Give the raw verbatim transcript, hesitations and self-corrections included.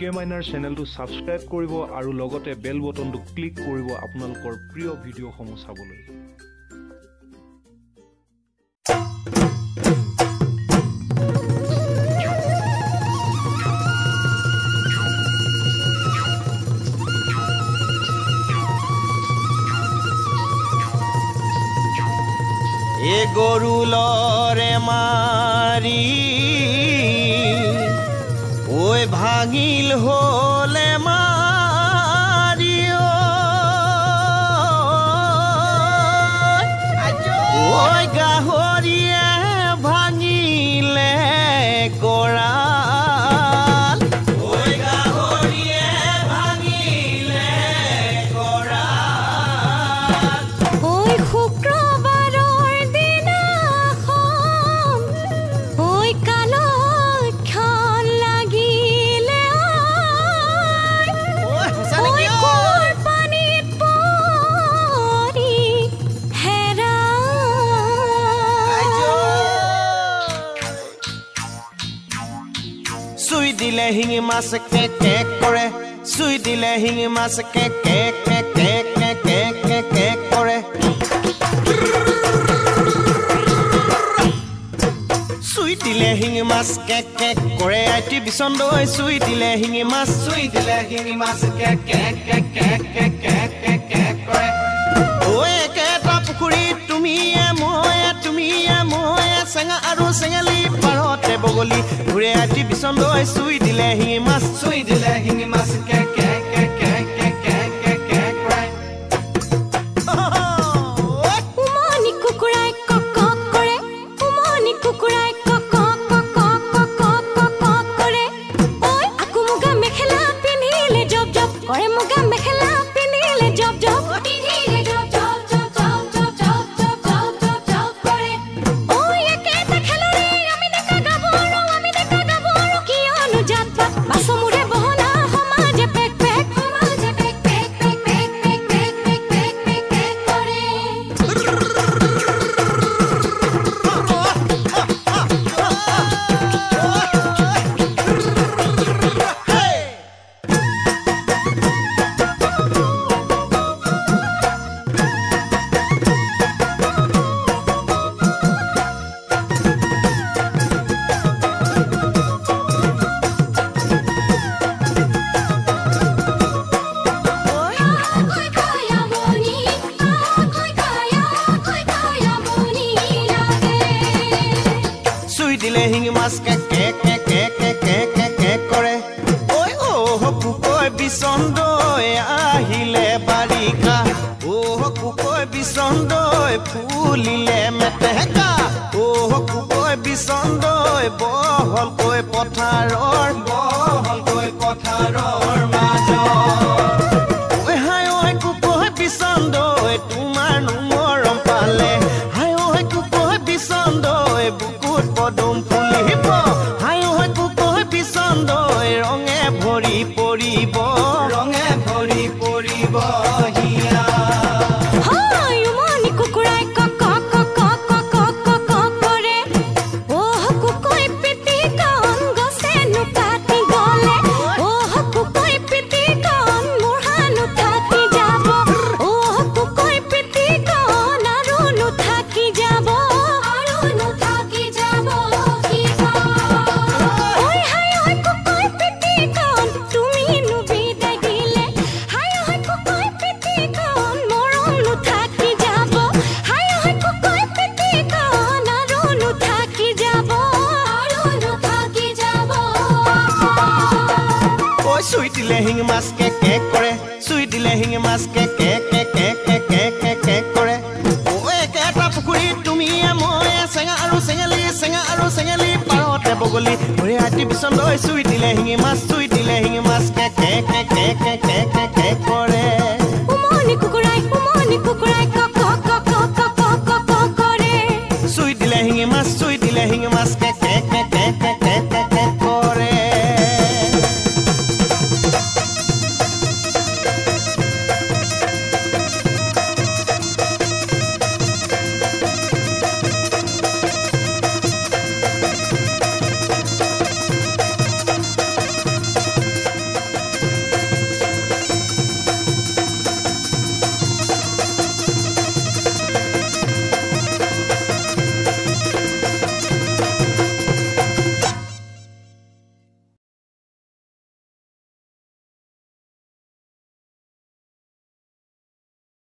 কে মাইনাৰ চেনেলটো সাবস্ক্ৰাইব কৰিব আৰু লগতে বেল বটনটো ক্লিক কৰিব আপোনালোকৰ প্ৰিয় ভিডিঅ'সমূহ চাবলৈ। এ গরু লরে মারি ওই ভাঙিল হলে মারিও ওই গাহরিয়ে ভাঙিলে গড়াল ওই গাহরিয়ে ভাঙিলে গড়াল ওই শুক্রবার সুই দিলে হিঙি মাছ কে কে করে সুই দিলে হিঙি মাছ কে কে কে কে কে কে কে কে করে সুই দিলে হিঙি মাছ কে কে করে আইটি বিচন্দ সুই দিলে হিঙি মাছ সুই দিলে হিঙি মাছ কে কে কে কে কে কে কে কে করে ওই একেটা পুখুৰী তুমি মই তুমি মই চেঙা আৰু চেঙালি পাৰতে বগলী ঘূৰে আইটি বিচন্দ সুই দিলে হিঙি মাছ সুই দিলে হিঙি মাছ কে কে কে কে কে কে কে কে কৰে উমনি কুকুৰাই কক কক কৰে উমনি কুকুৰাই কক কক কক কক কক কক কৰে ওই আকু মুগা মেখেলা পিন্ধিলে জব জব কৰে মুগা মেখেলা পিন্ধিলে জব জব পিন্ধিলে জব জব জব জব জব জব জব জব জব কৰে ওই একেটা খেলৰে আমি দেখা গাবৰো আমি দেখা গাবৰো কিয়নো জাত পাত বাসমুৰে বহনা সমাজে পেক পেক সমাজে পেক পেক পেক পেক পেক পেক পেক পেক পেক পেক কৰে সুই দিলে হিঙি মাছ কে কে কে কে কে কে কে কে কৰে ঐ ও কুকৈ বিচন্দই আহিলে বাৰিষা ও কুকৈ বিচন্দই ফুলিলে মেটেকা ও কুকৈ বিচন্দই বহলকৈ পথাৰৰ বহলকৈ পথাৰৰ মাজত ঐ হাই ঐ কুকৈ বিচন্দই তোমাৰ মৰম পালে হাই ঐ কুকৈ বিচন্দই বুকুত পদুম ফুলিব হাই ঐ কুকৈ বিচন্দই ৰঙে ভৰি পৰিব ৰঙে ভৰি পৰিব হিয়া হাই উমনি কুকুৰাই কক কক কক কক কক কক কক কৰে ওহ কুকুই পিটি কন গছে নুকাটি গলে ওহ কুকুই পিটি কন মুহানু থাকি যাব ওহ কুকুই পিটি কন আৰু নুথাকি যাব আৰু নুথাকি যাব ওই হাই ওই কুকুই পিটি কন তুমি নুবিদায় দিলে হাই ওই কুকুই পিটি কন মৰম নুথাকি যাব হাই ওই কুকুই পিটি কন আৰু নুথাকি যাব আৰু নুথাকি যাব ঐ চুই দিলে হিঙি মাছ কে কে কৰে চুই দিলে হিঙি মাছ কে কে কে কে কে কে কে কে কৰে ঐ একেটা পুখুৰী তুমি মই চেঙা আৰু চেঙালি চেঙা আৰু চেঙালি পাৰতে বগলী ঘূৰে আইটি বিচন্দ চুই দিলে হিঙি মাছ চুই